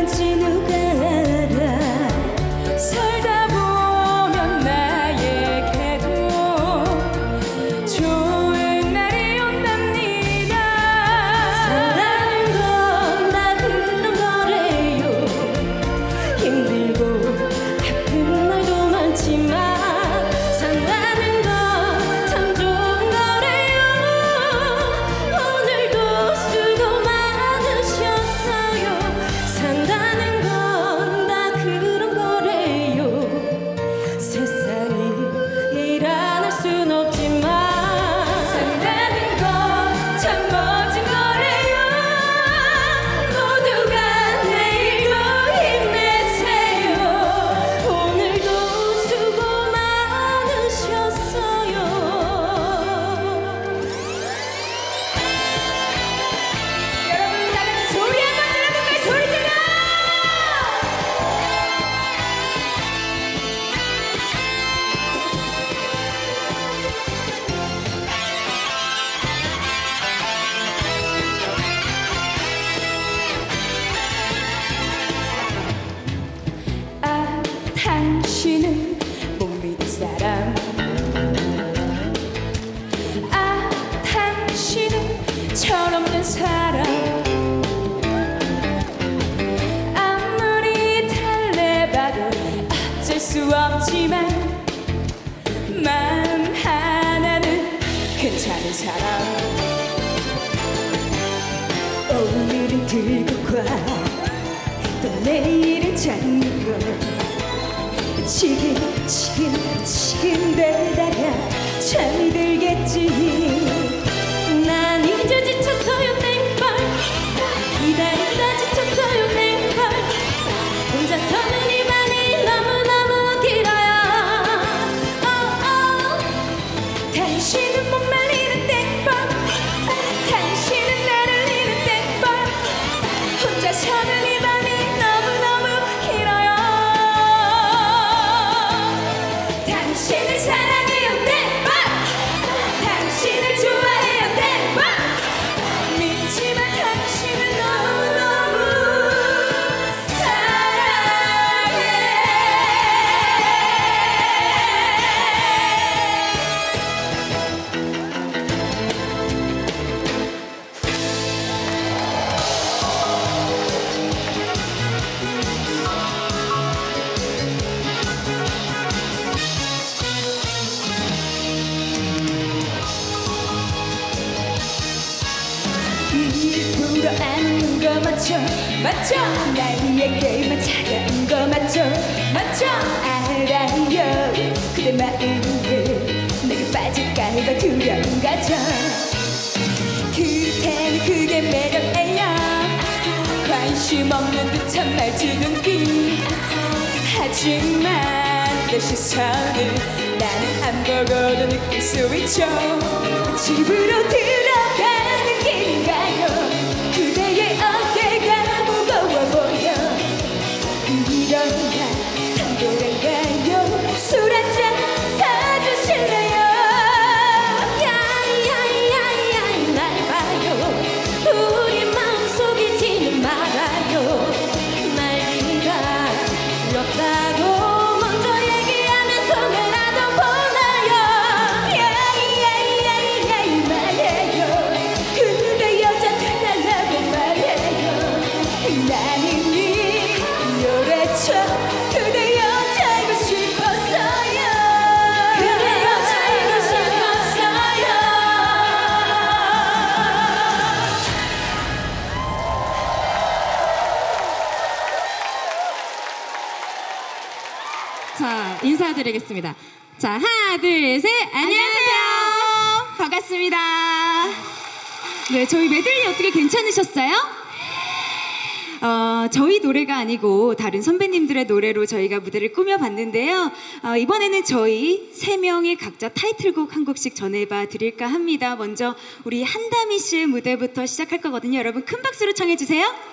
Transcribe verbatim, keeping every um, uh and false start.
건지 누가 알아. 살다 보면 나에게도 좋은 날이 온답니다. 사랑은 건 다 그런 거래요. 힘들고 아픈 날도 많지만 산다는 건 참 좋은 거래요. 오늘도 수고 많으셨어요. 산다는 건 다 그런 거래요. 세상이 일어날 순 없지만 산다는 건 참 멋진 거래요. 모두가 내일도 힘내세요. 오늘도 수고 많으셨어요. 여러분 다 같이 소리 한번 질러볼까요? 소리 질러! 아, 당신은 못 믿을 사람. 아, 당신은 철없는 사람. 아무리 달래봐도 어쩔 수 없지만 마음 하나는 괜찮은 사람. 오늘은 들고 가, 또 내일은 잡는 거. 지금 지금 지금 되다가 잠이 들겠지. 난 이제 지쳤어요 땡벌. 기다리다 지쳤어요 땡벌. 혼자서는 이 밤이 너무너무 길어요. 어, 어. 당신은 못 말리는 땡벌. 당신은 나를 잃는 땡벌. 혼자서는 이 밤이 너무너무 길어요. 당신을 사랑해요 땡벌. 당신을 좋아해요 땡벌. 믿지만 당신을 너무너무 사랑해. 일부러 아는 거 맞죠? 맞죠? 나에게만 차가운 거 맞죠? 맞죠? 알아요. 그대 마음을 내게 빠질까봐 두려운 거죠. 그대는 그게 매력이에요. 관심 없는 듯한 말투 눈빛. 하지만 내 시선을 나는 안 보고도 느낄 수 있죠. 집으로 들어가는 길인가요? 그대의 어깨가 무거워 보여. 이런가 단돌한가요? 술 한잔 사주실래요? 야야야야 날 봐요. 우리 마음 속이지는 말아요. 날 기다렸다고 먼저 얘기하면 손해라도 보나요? 야야야야 말해요. 그대 여자 되달라고 말해요. 나는 이 노래쳐 그대 여자이고 싶었어요. 그대 여자이고 싶었어요. 자, 인사드리겠습니다. 자, 하나, 둘, 셋. 안녕하세요. 반갑습니다. 네, 저희 메들리 어떻게 괜찮으셨어요? 어, 저희 노래가 아니고 다른 선배님들의 노래로 저희가 무대를 꾸며봤는데요. 어, 이번에는 저희 세 명이 각자 타이틀곡 한 곡씩 전해봐 드릴까 합니다. 먼저 우리 한다미 씨의 무대부터 시작할 거거든요. 여러분 큰 박수로 청해주세요.